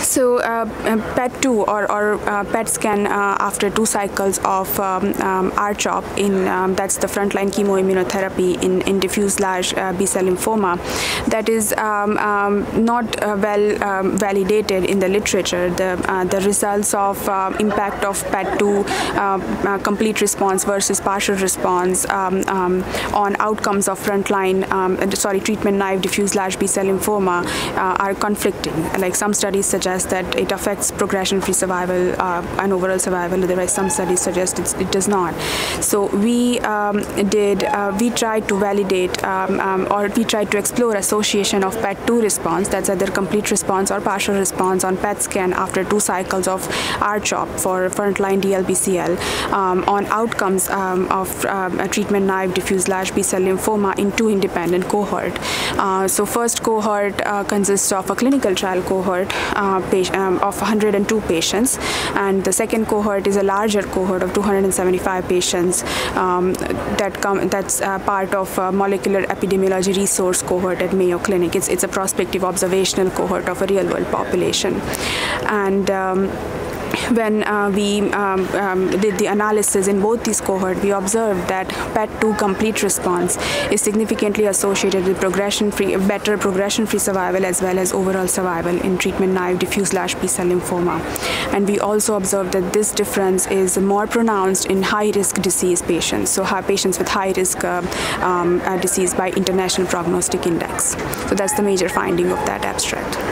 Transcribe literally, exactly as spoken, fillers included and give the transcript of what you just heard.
So uh, P E T two or, or uh, P E T scan uh, after two cycles of um, um, R CHOP in um, that's the frontline chemoimmunotherapy in, in diffuse large uh, B-cell lymphoma, that is um, um, not uh, well um, validated in the literature. The uh, the results of uh, impact of P E T two uh, uh, complete response versus partial response um, um, on outcomes of frontline um, sorry treatment naive diffuse large B-cell lymphoma uh, are conflicting. Like some studies suggest that it affects progression-free survival uh, and overall survival. Otherwise, some studies suggest it's, it does not. So we um, did, uh, we tried to validate um, um, or we tried to explore association of P E T two response, that's either complete response or partial response on P E T scan after two cycles of R CHOP for frontline D L B C L um, on outcomes um, of um, a treatment-naive diffuse large B-cell lymphoma in two independent cohorts. Uh, so first cohort uh, consists of a clinical trial cohort uh, Um, of one hundred two patients, and the second cohort is a larger cohort of two hundred seventy-five patients um, that come that's uh, part of a molecular epidemiology resource cohort at Mayo Clinic. It's, it's a prospective observational cohort of a real-world population. And um, when uh, we um, um, did the analysis in both these cohorts, we observed that P E T two complete response is significantly associated with progression-free, better progression-free survival as well as overall survival in treatment-naive diffuse large B-cell lymphoma. And we also observed that this difference is more pronounced in high-risk disease patients, so patients with high-risk uh, um, uh, disease by International Prognostic Index. So that's the major finding of that abstract.